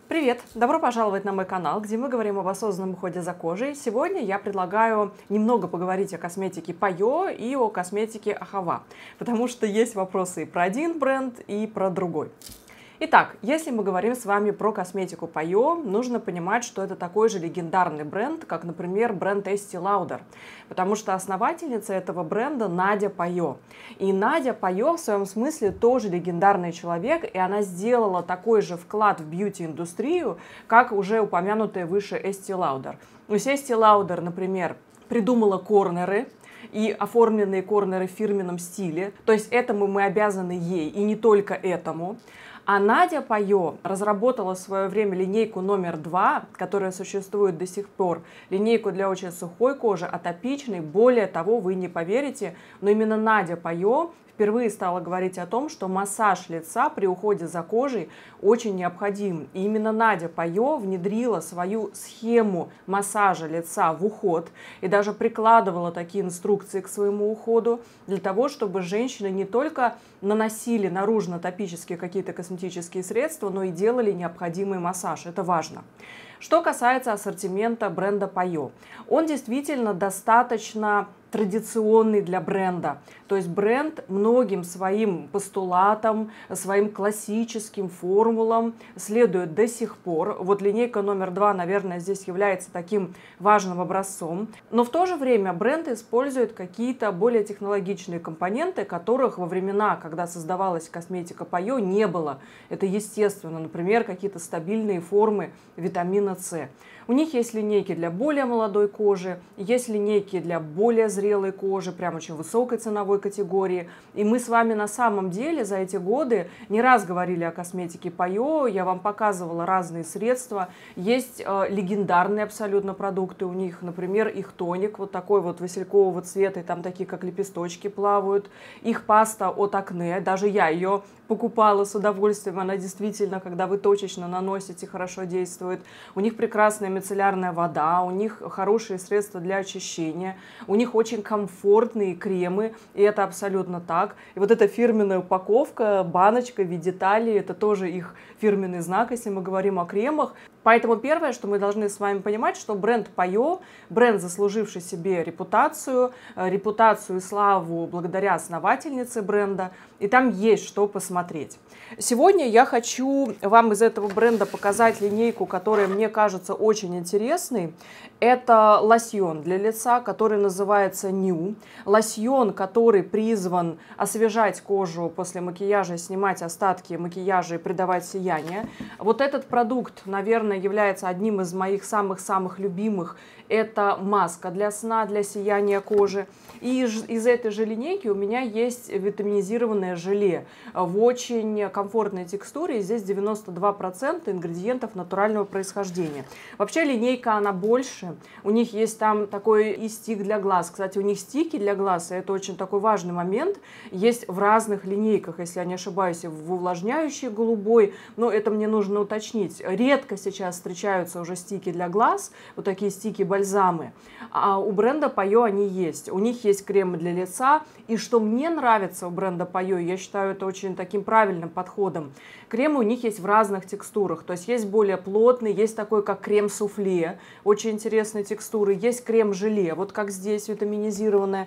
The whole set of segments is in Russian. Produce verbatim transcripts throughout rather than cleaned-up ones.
Привет! Добро пожаловать на мой канал, где мы говорим об осознанном уходе за кожей. Сегодня я предлагаю немного поговорить о косметике Пайо и о косметике Ахава, потому что есть вопросы и про один бренд, и про другой. Итак, если мы говорим с вами про косметику Пайо, нужно понимать, что это такой же легендарный бренд, как, например, бренд Estee Lauder, потому что основательница этого бренда Надя Пайо. И Надя Пайо в своем смысле тоже легендарный человек, и она сделала такой же вклад в бьюти-индустрию, как уже упомянутая выше Estee Lauder. То есть Estee Lauder, например, придумала корнеры, и оформленные корнеры в фирменном стиле. То есть этому мы обязаны ей, и не только этому. А Надя Пайо разработала в свое время линейку номер два, которая существует до сих пор. Линейку для очень сухой кожи, атопичной. Более того, вы не поверите, но именно Надя Пайо впервые стала говорить о том, что массаж лица при уходе за кожей очень необходим. И именно Надя Пайо внедрила свою схему массажа лица в уход и даже прикладывала такие инструкции к своему уходу для того, чтобы женщины не только наносили наружно-топические какие-то косметические средства, но и делали необходимый массаж. Это важно. Что касается ассортимента бренда Пайо, он действительно достаточно традиционный для бренда. То есть бренд многим своим постулатам, своим классическим формулам следует до сих пор. Вот линейка номер два, наверное, здесь является таким важным образцом. Но в то же время бренд использует какие-то более технологичные компоненты, которых во времена, когда создавалась косметика Пайо, не было. Это естественно. Например, какие-то стабильные формы витамина С. У них есть линейки для более молодой кожи, есть линейки для более зрелой кожи, прям очень высокой ценовой категории. И мы с вами на самом деле за эти годы не раз говорили о косметике Пайо, я вам показывала разные средства. Есть э, легендарные абсолютно продукты у них, например, их тоник, вот такой вот василькового цвета, и там такие как лепесточки плавают. Их паста от акне, даже я ее покупала с удовольствием, она действительно, когда вы точечно наносите, хорошо действует. У них прекрасная мицеллярная вода, у них хорошие средства для очищения, у них очень комфортные кремы, и это абсолютно так. И вот эта фирменная упаковка, баночка в виде талии, это тоже их фирменный знак, если мы говорим о кремах. Поэтому первое, что мы должны с вами понимать, что бренд Пайо, бренд, заслуживший себе репутацию, репутацию и славу благодаря основательнице бренда, и там есть что посмотреть. Сегодня я хочу вам из этого бренда показать линейку, которая мне кажется очень интересной. Это лосьон для лица, который называется New. Лосьон, который призван освежать кожу после макияжа, снимать остатки макияжа и придавать сияние. Вот этот продукт, наверное, является одним из моих самых-самых любимых. Это маска для сна, для сияния кожи. И из этой же линейки у меня есть витаминизированное желе в очень комфортной текстуре. Здесь девяносто два процента ингредиентов натурального происхождения. Вообще линейка она больше. У них есть там такой и стик для глаз. Кстати, у них стики для глаз, и это очень такой важный момент, есть в разных линейках, если я не ошибаюсь, в увлажняющей голубой. Но это мне нужно уточнить. Редко сейчас встречаются уже стики для глаз, вот такие стики бальзамы. А у бренда Пайо они есть. У них есть кремы для лица. И что мне нравится у бренда Пайо, я считаю это очень таким правильным подходом, кремы у них есть в разных текстурах. То есть есть более плотный, есть такой как крем-суфле, очень интересной текстуры, есть крем-желе, вот как здесь витаминизированное.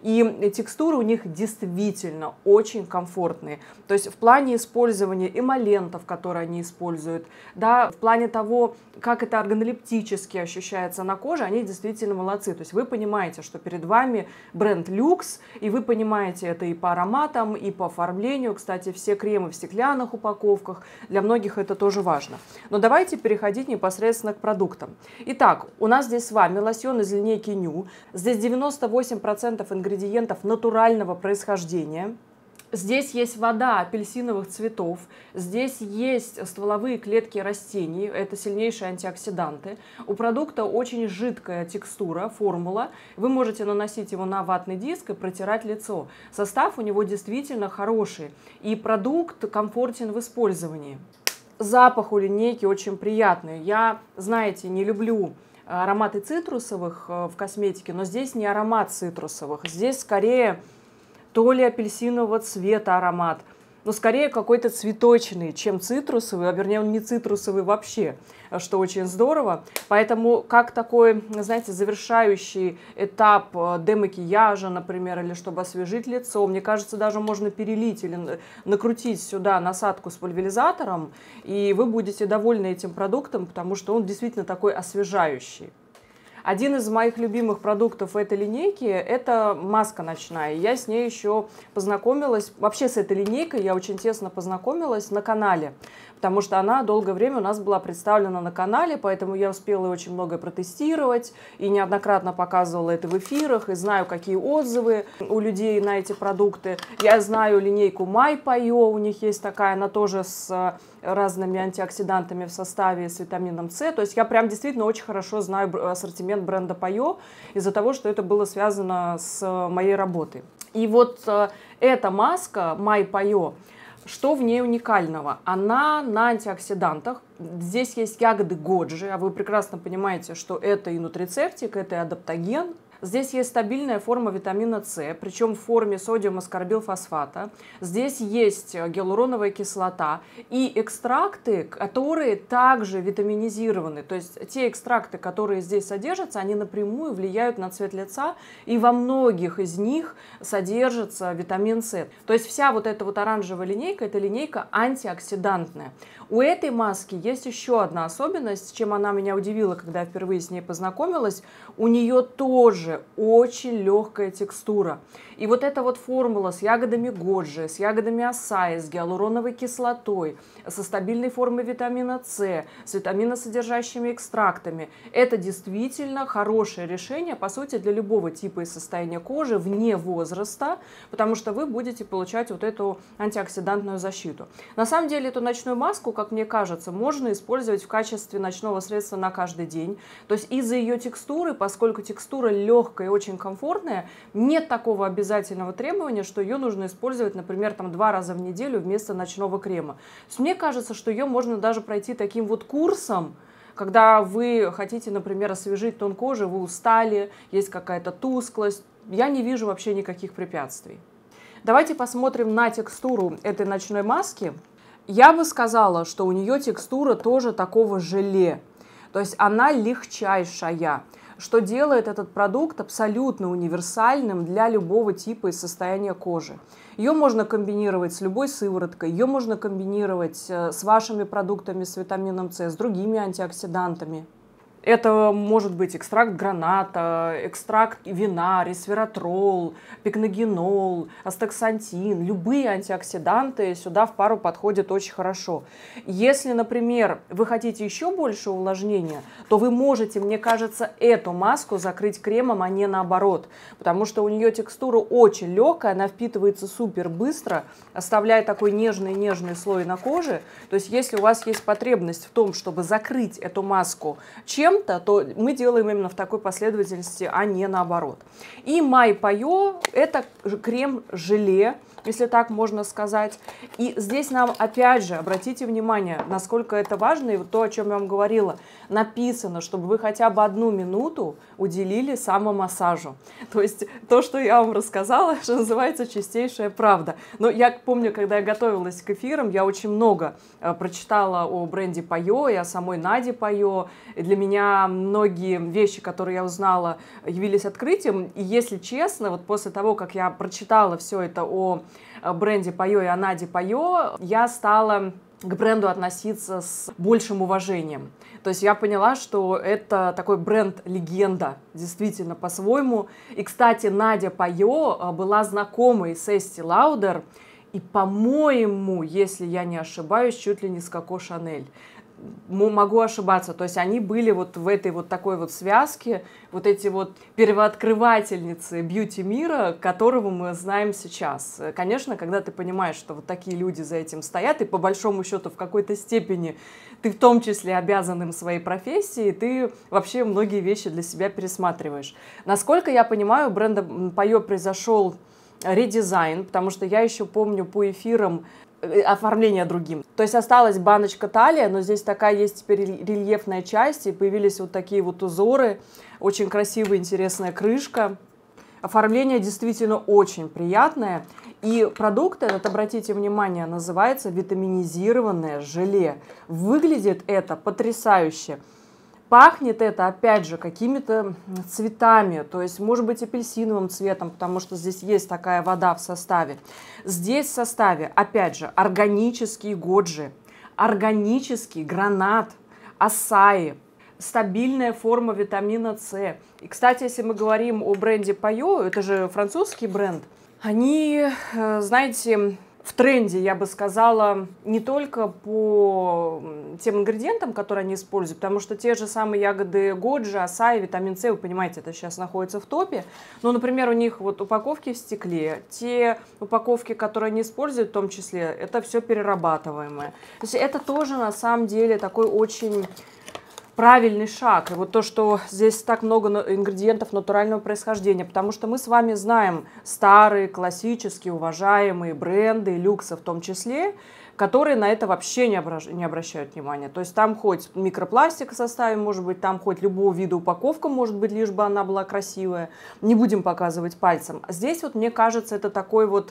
И текстуры у них действительно очень комфортные. То есть в плане использования эмолентов, которые они используют, да, в плане того, как это органолептически ощущается на коже, они действительно молодцы. То есть вы понимаете, что перед вами бренд люкс, и вы понимаете это и по ароматам, и по оформлению. Кстати, все кремы в стеклянных упаковках, для многих это тоже важно. Но давайте переходить непосредственно к продуктам. Итак, у нас здесь с вами лосьон из линейки New. Здесь девяносто восемь процентов ингредиентов натурального происхождения. Здесь есть вода апельсиновых цветов, здесь есть стволовые клетки растений, это сильнейшие антиоксиданты. У продукта очень жидкая текстура, формула. Вы можете наносить его на ватный диск и протирать лицо. Состав у него действительно хороший, и продукт комфортен в использовании. Запах у линейки очень приятный. Я, знаете, не люблю ароматы цитрусовых в косметике, но здесь не аромат цитрусовых, здесь скорее то ли апельсинового цвета аромат, но скорее какой-то цветочный, чем цитрусовый, а вернее он не цитрусовый вообще, что очень здорово. Поэтому как такой, знаете, завершающий этап демакияжа, например, или чтобы освежить лицо, мне кажется, даже можно перелить или накрутить сюда насадку с пульверизатором, и вы будете довольны этим продуктом, потому что он действительно такой освежающий. Один из моих любимых продуктов этой линейки – это маска ночная. Я с ней еще познакомилась, вообще с этой линейкой я очень тесно познакомилась на канале, потому что она долгое время у нас была представлена на канале, поэтому я успела очень многое протестировать и неоднократно показывала это в эфирах, и знаю, какие отзывы у людей на эти продукты. Я знаю линейку Май Пайо, у них есть такая, она тоже с разными антиоксидантами в составе, с витамином С. То есть я прям действительно очень хорошо знаю ассортимент бренда Пайо из-за того, что это было связано с моей работой. И вот эта маска Май Пайо, что в ней уникального? Она на антиоксидантах. Здесь есть ягоды годжи, а вы прекрасно понимаете, что это и нутрицептик, это и адаптоген. Здесь есть стабильная форма витамина С, причем в форме содиума аскорбилфосфата. Здесь есть гиалуроновая кислота и экстракты, которые также витаминизированы. То есть те экстракты, которые здесь содержатся, они напрямую влияют на цвет лица, и во многих из них содержится витамин С. То есть вся вот эта вот оранжевая линейка – это линейка антиоксидантная. У этой маски есть еще одна особенность, чем она меня удивила, когда я впервые с ней познакомилась. У нее тоже очень легкая текстура. И вот эта вот формула с ягодами годжи, с ягодами асаи, с гиалуроновой кислотой, со стабильной формой витамина С, с витаминосодержащими экстрактами, это действительно хорошее решение, по сути, для любого типа и состояния кожи вне возраста, потому что вы будете получать вот эту антиоксидантную защиту. На самом деле эту ночную маску, как мне кажется, можно использовать в качестве ночного средства на каждый день. То есть из-за ее текстуры, поскольку текстура легкая и очень комфортная, нет такого обязательного требования, что ее нужно использовать, например, там, два раза в неделю вместо ночного крема. То есть мне кажется, что ее можно даже пройти таким вот курсом, когда вы хотите, например, освежить тон кожи, вы устали, есть какая-то тусклость. Я не вижу вообще никаких препятствий. Давайте посмотрим на текстуру этой ночной маски. Я бы сказала, что у нее текстура тоже такого желе, то есть она легчайшая, что делает этот продукт абсолютно универсальным для любого типа и состояния кожи. Ее можно комбинировать с любой сывороткой, ее можно комбинировать с вашими продуктами с витамином С, с другими антиоксидантами. Это может быть экстракт граната, экстракт вина, ресвератрол, пикногенол, астаксантин. Любые антиоксиданты сюда в пару подходят очень хорошо. Если, например, вы хотите еще больше увлажнения, то вы можете, мне кажется, эту маску закрыть кремом, а не наоборот. Потому что у нее текстура очень легкая, она впитывается супер быстро, оставляя такой нежный-нежный слой на коже. То есть если у вас есть потребность в том, чтобы закрыть эту маску чем то мы делаем именно в такой последовательности, а не наоборот. И Май Пайо – это крем-желе, если так можно сказать. И здесь нам, опять же, обратите внимание, насколько это важно, и вот то, о чем я вам говорила, написано, чтобы вы хотя бы одну минуту уделили самомассажу. То есть то, что я вам рассказала, что называется чистейшая правда. Но я помню, когда я готовилась к эфирам, я очень много э, прочитала о бренде Пайо и о самой Наде Пайо. И для меня многие вещи, которые я узнала, явились открытием. И если честно, вот после того, как я прочитала все это о бренде Пайо и о Наде Пайо, я стала к бренду относиться с большим уважением. То есть я поняла, что это такой бренд-легенда, действительно, по-своему. И, кстати, Надя Пайо была знакомой с Эсти Лаудер, и, по-моему, если я не ошибаюсь, чуть ли не с Коко Шанель. Могу ошибаться, то есть они были вот в этой вот такой вот связке, вот эти вот первооткрывательницы бьюти-мира, которого мы знаем сейчас. Конечно, когда ты понимаешь, что вот такие люди за этим стоят, и по большому счету в какой-то степени ты в том числе обязан им своей профессии, ты вообще многие вещи для себя пересматриваешь. Насколько я понимаю, у бренда Пайо произошел редизайн, потому что я еще помню по эфирам оформление другим. То есть осталась баночка талия, но здесь такая есть теперь рельефная часть, и появились вот такие вот узоры, очень красивая, интересная крышка. Оформление действительно очень приятное. И продукт этот, обратите внимание, называется витаминизированное желе. Выглядит это потрясающе. Пахнет это, опять же, какими-то цветами, то есть, может быть, апельсиновым цветом, потому что здесь есть такая вода в составе. Здесь в составе, опять же, органический годжи, органический гранат, асаи, стабильная форма витамина С. И, кстати, если мы говорим о бренде Пайо, это же французский бренд, они, знаете, в тренде, я бы сказала, не только по тем ингредиентам, которые они используют, потому что те же самые ягоды годжи, асаи, витамин С, вы понимаете, это сейчас находится в топе. Но, например, у них вот упаковки в стекле, те упаковки, которые они используют в том числе, это все перерабатываемое. То есть это тоже на самом деле такой очень правильный шаг. И вот то, что здесь так много ингредиентов натурального происхождения, потому что мы с вами знаем старые, классические, уважаемые бренды, люкса в том числе, которые на это вообще не, обращ... не обращают внимания. То есть там хоть микропластик в составе, может быть, там хоть любого вида упаковка, может быть, лишь бы она была красивая. Не будем показывать пальцем. Здесь вот, мне кажется, это такой вот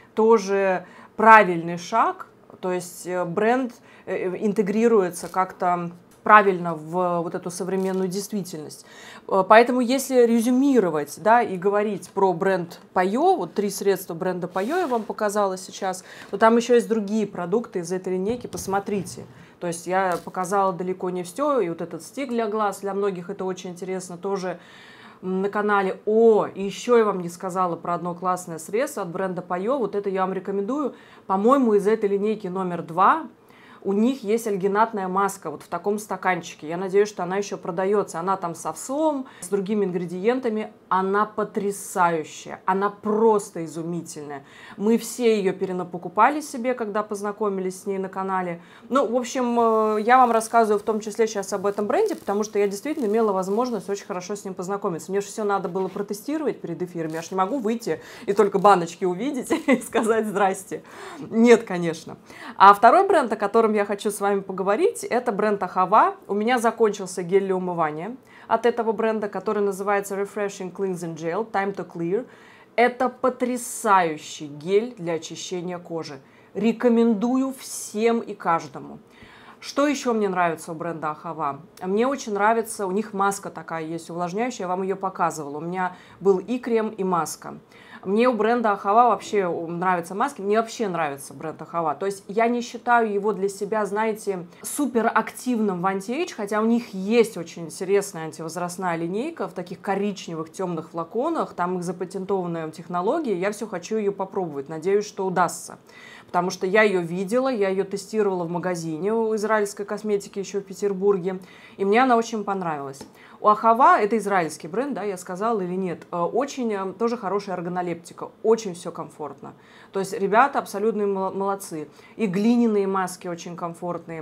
тоже правильный шаг. То есть бренд интегрируется как-то правильно в вот эту современную действительность. Поэтому если резюмировать, да, и говорить про бренд Пайо, вот три средства бренда Пайо я вам показала сейчас, то там еще есть другие продукты из этой линейки, посмотрите. То есть я показала далеко не все, и вот этот стик для глаз, для многих это очень интересно, тоже на канале. О, и еще я вам не сказала про одно классное средство от бренда Пайо, вот это я вам рекомендую, по-моему, из этой линейки номер два. У них есть альгинатная маска вот в таком стаканчике. Я надеюсь, что она еще продается. Она там с овсом, с другими ингредиентами. Она потрясающая. Она просто изумительная. Мы все ее перенапокупали себе, когда познакомились с ней на канале. Ну, в общем, я вам рассказываю в том числе сейчас об этом бренде, потому что я действительно имела возможность очень хорошо с ним познакомиться. Мне же все надо было протестировать перед эфиром. Я же не могу выйти и только баночки увидеть и сказать «здрасте». Нет, конечно. А второй бренд, о котором я хочу с вами поговорить, это бренд Ахава. У меня закончился гель для умывания от этого бренда, который называется Refreshing Cleansing Gel Time to Clear. Это потрясающий гель для очищения кожи. Рекомендую всем и каждому. Что еще мне нравится у бренда Ахава? Мне очень нравится, у них маска такая есть увлажняющая, я вам ее показывала. У меня был и крем, и маска. Мне у бренда Ахава вообще нравятся маски, мне вообще нравится бренд Ахава. То есть я не считаю его для себя, знаете, супер активным в анти-эйдж, хотя у них есть очень интересная антивозрастная линейка в таких коричневых темных флаконах, там их запатентованная технология, я все хочу ее попробовать, надеюсь, что удастся. Потому что я ее видела, я ее тестировала в магазине у израильской косметики еще в Петербурге, и мне она очень понравилась. У Ахава, это израильский бренд, да, я сказала или нет, очень тоже хорошая органолептика, очень все комфортно. То есть ребята абсолютно молодцы. И глиняные маски очень комфортные.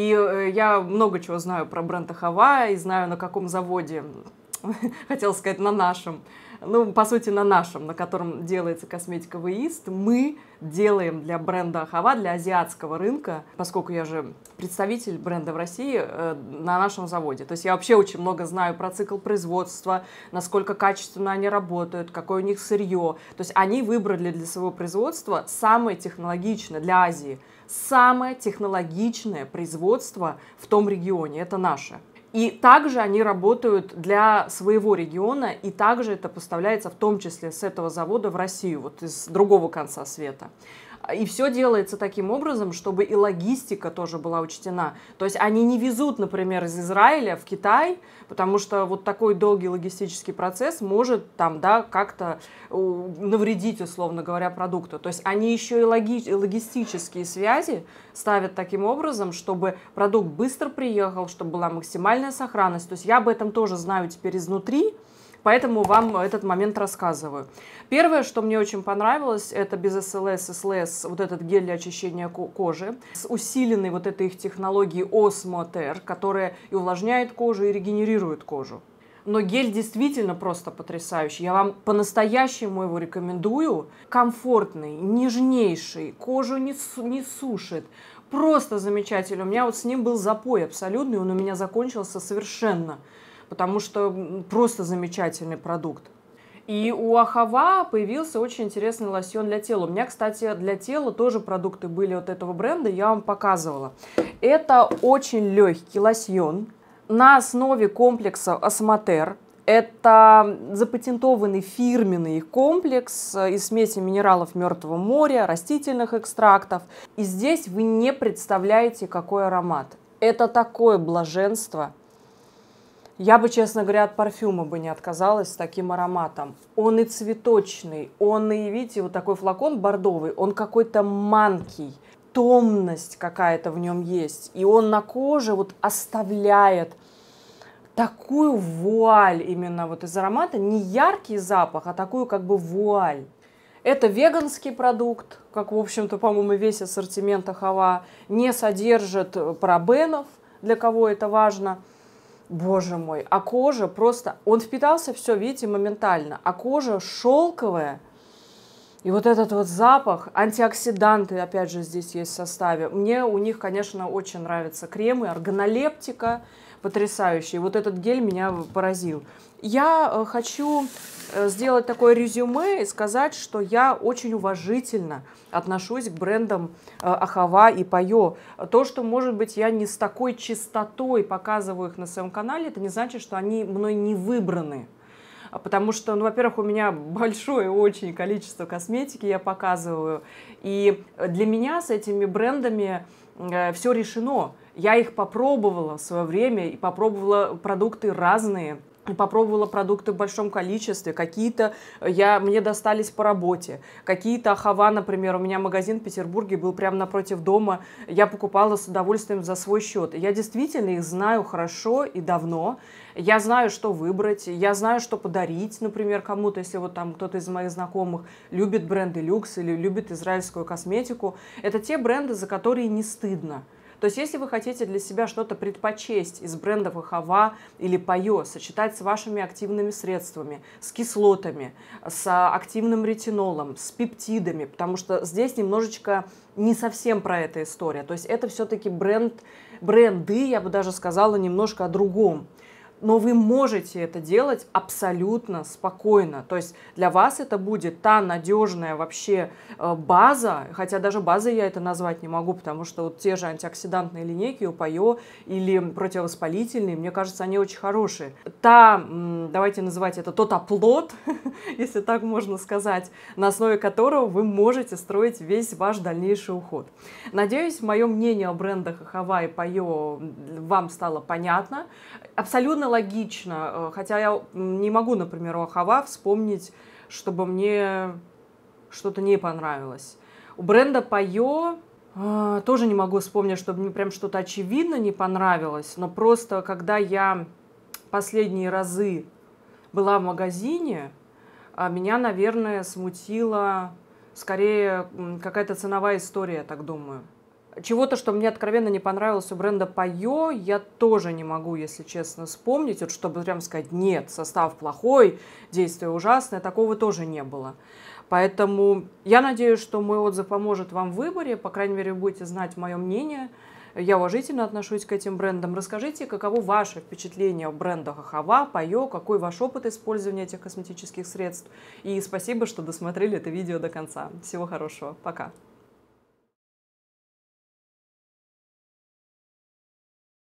И я много чего знаю про бренд Ахава и знаю, на каком заводе, хотела сказать, на нашем, ну, по сути, на нашем, на котором делается косметика Веист, мы делаем для бренда Ахава, для азиатского рынка, поскольку я же представитель бренда в России, э, на нашем заводе. То есть я вообще очень много знаю про цикл производства, насколько качественно они работают, какое у них сырье. То есть они выбрали для своего производства самое технологичное для Азии, самое технологичное производство в том регионе, это наше. И также они работают для своего региона, и также это поставляется в том числе с этого завода в Россию, вот из другого конца света. И все делается таким образом, чтобы и логистика тоже была учтена. То есть они не везут, например, из Израиля в Китай, потому что вот такой долгий логистический процесс может там, да, как-то навредить, условно говоря, продукту. То есть они еще и логи- логистические связи ставят таким образом, чтобы продукт быстро приехал, чтобы была максимальная сохранность. То есть я об этом тоже знаю теперь изнутри. Поэтому вам этот момент рассказываю. Первое, что мне очень понравилось, это без эс эл эс, эс эл эс, вот этот гель для очищения кожи, с усиленной вот этой их технологией Osmoter, которая и увлажняет кожу, и регенерирует кожу. Но гель действительно просто потрясающий. Я вам по-настоящему его рекомендую. Комфортный, нежнейший, кожу не, не сушит. Просто замечательный. У меня вот с ним был запой абсолютный, он у меня закончился совершенно. Потому что просто замечательный продукт. И у Ахава появился очень интересный лосьон для тела. У меня, кстати, для тела тоже продукты были от этого бренда, я вам показывала. Это очень легкий лосьон на основе комплекса Осмотер. Это запатентованный фирменный их комплекс из смеси минералов Мертвого моря, растительных экстрактов. И здесь вы не представляете, какой аромат. Это такое блаженство. Я бы, честно говоря, от парфюма бы не отказалась с таким ароматом. Он и цветочный, он и, видите, вот такой флакон бордовый, он какой-то манкий, томность какая-то в нем есть. И он на коже вот оставляет такую вуаль именно вот из аромата, не яркий запах, а такую как бы вуаль. Это веганский продукт, как, в общем-то, по-моему, весь ассортимент Ахава, не содержит парабенов, для кого это важно. Боже мой, а кожа просто, он впитался, все, видите, моментально, а кожа шелковая. И вот этот вот запах, антиоксиданты, опять же, здесь есть в составе. Мне у них, конечно, очень нравятся кремы, органолептика потрясающий. Вот этот гель меня поразил. Я хочу сделать такое резюме и сказать, что я очень уважительно отношусь к брендам Ахава и Пайо. То, что, может быть, я не с такой чистотой показываю их на своем канале, это не значит, что они мной не выбраны. Потому что, ну, во-первых, у меня большое очень количество косметики я показываю. И для меня с этими брендами э, все решено. Я их попробовала в свое время и попробовала продукты разные. И попробовала продукты в большом количестве. Какие-то я, мне достались по работе. Какие-то Ахава, например, у меня магазин в Петербурге был прямо напротив дома. Я покупала с удовольствием за свой счет. Я действительно их знаю хорошо и давно. Я знаю, что выбрать. Я знаю, что подарить, например, кому-то, если вот там кто-то из моих знакомых любит бренды люкс или любит израильскую косметику. Это те бренды, за которые не стыдно. То есть, если вы хотите для себя что-то предпочесть из брендов Ахава или Пайо, сочетать с вашими активными средствами, с кислотами, с активным ретинолом, с пептидами, потому что здесь немножечко не совсем про это история. То есть, это все-таки бренд, бренды, я бы даже сказала, немножко о другом. Но вы можете это делать абсолютно спокойно. То есть для вас это будет та надежная вообще база, хотя даже базой я это назвать не могу, потому что вот те же антиоксидантные линейки у Пайо или противовоспалительные, мне кажется, они очень хорошие. Та, давайте называть это тот оплот, если так можно сказать, на основе которого вы можете строить весь ваш дальнейший уход. Надеюсь, мое мнение о брендах Ахава и Пайо вам стало понятно. Абсолютно логично, хотя я не могу, например, у Ахава вспомнить, чтобы мне что-то не понравилось. У бренда Пайо э, тоже не могу вспомнить, чтобы мне прям что-то очевидно не понравилось, но просто когда я последние разы была в магазине, меня, наверное, смутила скорее какая-то ценовая история, я так думаю. Чего-то, что мне откровенно не понравилось у бренда Пайо, я тоже не могу, если честно, вспомнить, вот чтобы прям сказать, нет, состав плохой, действие ужасное, такого тоже не было. Поэтому я надеюсь, что мой отзыв поможет вам в выборе, по крайней мере, вы будете знать мое мнение. Я уважительно отношусь к этим брендам. Расскажите, каково ваше впечатление о брендах Ахава, Пайо, какой ваш опыт использования этих косметических средств. И спасибо, что досмотрели это видео до конца. Всего хорошего. Пока.